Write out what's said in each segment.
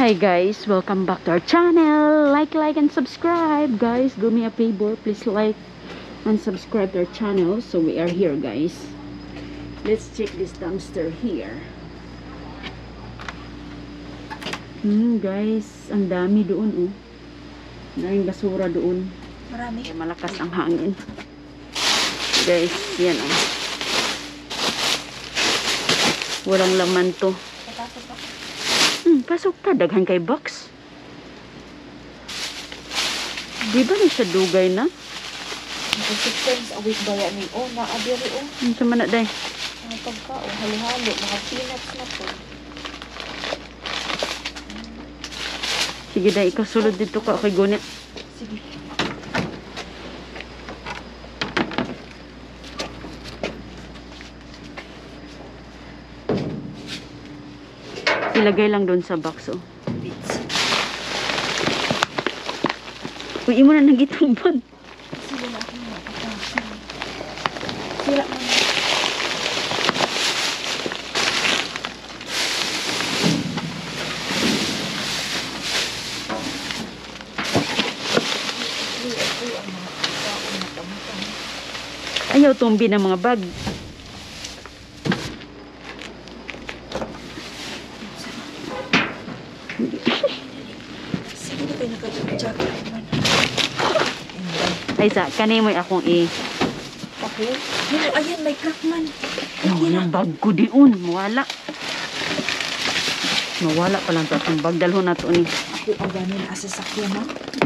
Hi guys, welcome back to our channel. Like and subscribe guys. Do me a favor, please like and subscribe to our channel. So we are here guys. Let's check this dumpster here. Guys, ang dami doon oh. Daming basura doon. Marami. Malakas ang hangin. Guys, yan oh. Walang laman to. Pasok ta, daghan kay box. Di ba ni siya dugay na? Consistence, awit baya ni o, naabiri o. Sa mana day? Mga pagkao, halo-halo, mga peanuts na po. Sige day, ikaw sulod dito ka, okay gunit. Sige. Ilagay lang doon sa box oh. Bits. Uy, imo na nagitambag. Sige na ako na. Sira mo na. Ayaw tumbi ng mga bag. Sige na kayo nakadya-jacket naman. Ay sa, kanimoy akong Okay. Ayan, may crack man. yung bag ko diun, mawala. Mawala pa lang to atong bag. Dalho na to ni. Ako ang ganin sa sasakyan mo.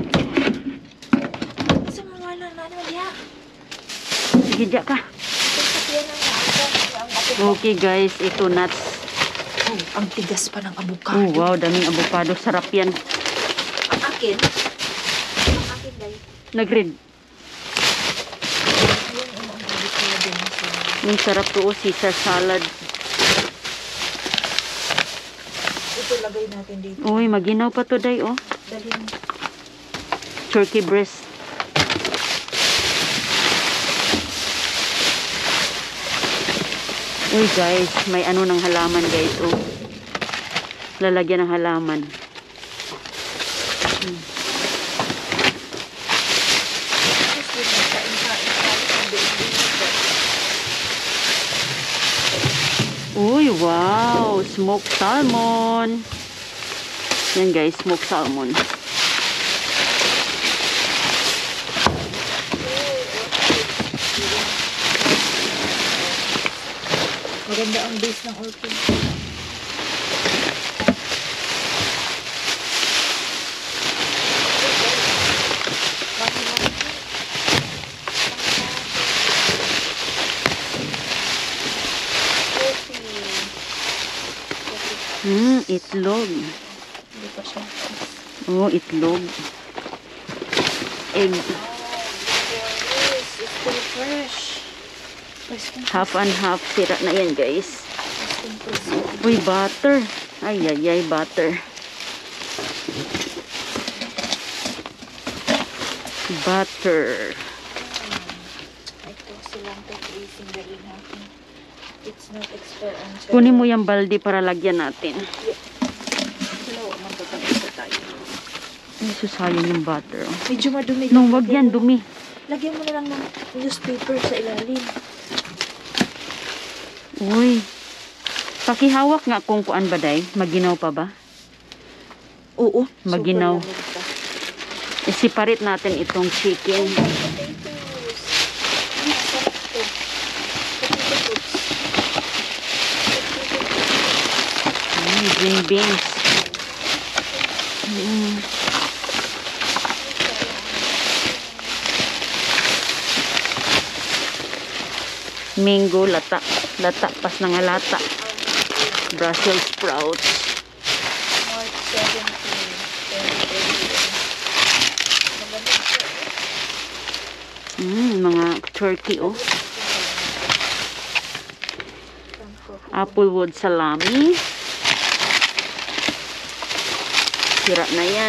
Sa mawala na naman ya. Sige, diya ka. Sasakyan na nga. Okay guys, ito nuts. Oh, ang tigas pa ng avocado. Oh wow, daming avocado. Sarap yan. Ang akin. Ang akin dahil. Nag-red. Ayan ang avocado. Yung sarap to, Caesar salad. Ito lagay natin dito. Uy, maginaw pa to day, oh. Dalhin. Turkey breast. Uy guys, may ano ng halaman guys, oh. Lalagyan ng halaman. Uy, wow! Smoked salmon. Yan guys, smoked salmon. Maganda ang base ng orchid. Itlog. Hindi pa siya. Oh, itlog. Egg. It's still fresh. Half and half. Sira na yan guys. Fresh. Uy, butter. Ay, butter. Butter. Ito silang pag-ising dali natin. It's not expired on siya. Kunin mo yung balde para lagyan natin. Hello, magpapagisa tayo. Ay, susayang yung butter. Oh. Medyo madumi. No, wag yan, dumi. Lagyan mo na lang ng newspaper sa ilalim. Uy. Pakihawak nga kung kuan ba day. Maginaw pa ba? Oo. Maginaw. Super lamig pa. I-separate natin itong chicken. Potatoes. Masarap to. Potato chips. Green beans. Mango, lata. Lata, pas na nga lata. Brussels sprouts. March 17. Mga turkey, oh. Applewood salami. Sira na yan.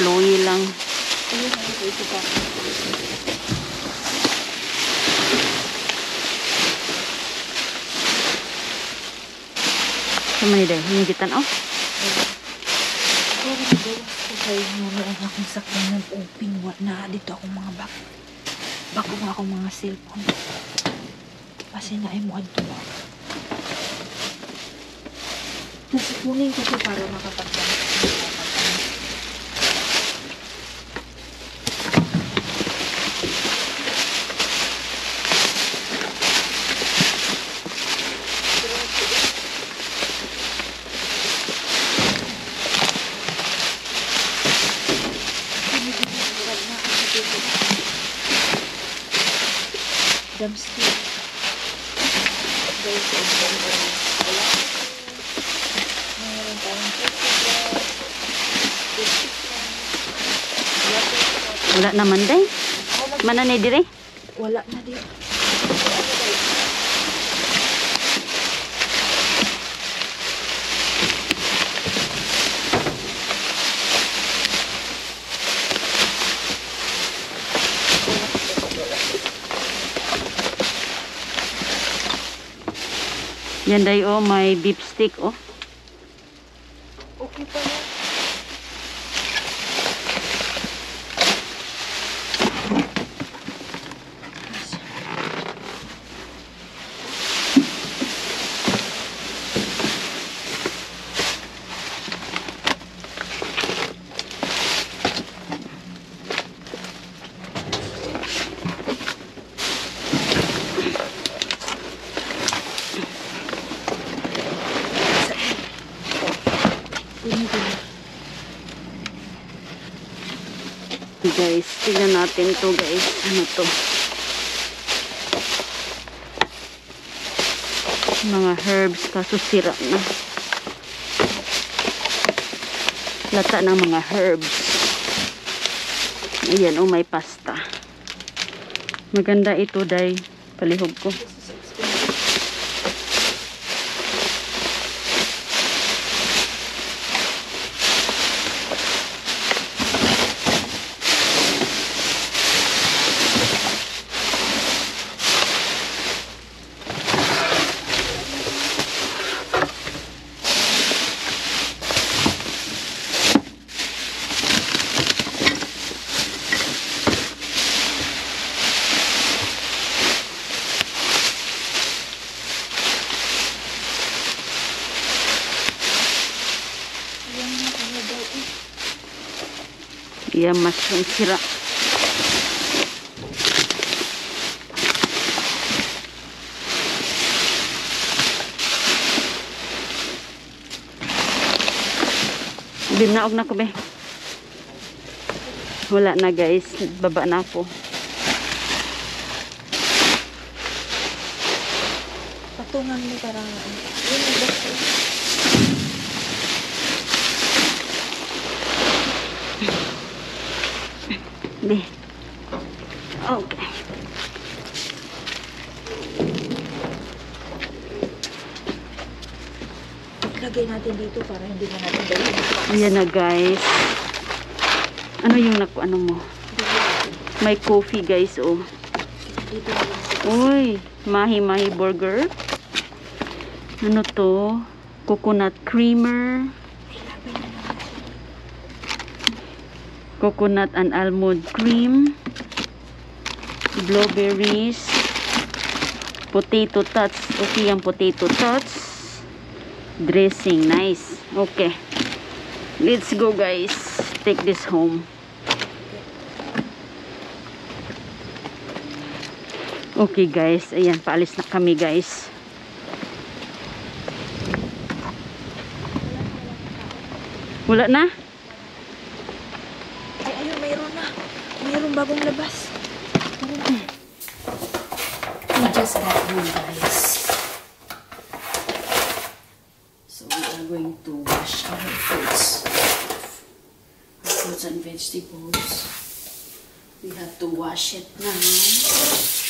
flowy lang. Ayun, ito pa. Sa Manila, hinigitan oh. Okay, meron akong sakyan ng open. Na dito akong mga bako nga akong mga cellphone. Kasi na ay mo adto. Tapos kunin ko ito para makapagdamit. Dumpster. Guys, wala. Mayroon tayong Wala naman day. Mana ni dire? wala na din. Yan day oh, may beef stick oh. Okay pa na. Guys, tignan natin to guys. Ano to? Mga herbs kaso sira na. Lata ng mga herbs. Ayan, oh, may pasta. Maganda ito, day. Palihog ko. Yan, mushroom sira. Binaog na ko be. Wala na guys. Baba na ako. Patungan mo parang yun ang basta. Be. Okay. Lagay natin dito para hindi na natin gawin. Ayan na guys. Ano yung ano mo? May coffee guys oh. Dito na lang sa Uy, mahi-mahi burger. Ano to? Coconut creamer. Coconut and almond cream. Blueberries. Potato tots. Okay ang potato tots. Dressing. Nice. Okay. Let's go guys. Take this home. Okay guys. Ayan. Paalis na kami guys. Wala na? ay, ayun, mayroon na. Mayroon bagong labas. We just got home guys. So we are going to wash our fruits. Our fruits and vegetables. We have to wash it now.